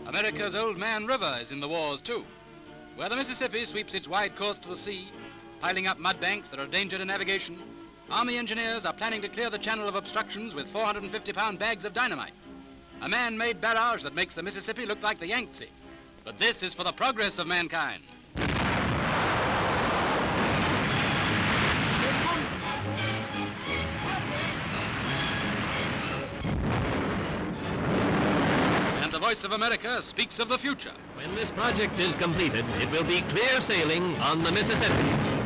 America's Old Man River is in the wars too. Where the Mississippi sweeps its wide course to the sea, piling up mud banks that are a danger to navigation, Army engineers are planning to clear the channel of obstructions with 450-pound bags of dynamite. A man-made barrage that makes the Mississippi look like the Yangtze. But this is for the progress of mankind. And the Voice of America speaks of the future. When this project is completed, it will be clear sailing on the Mississippi.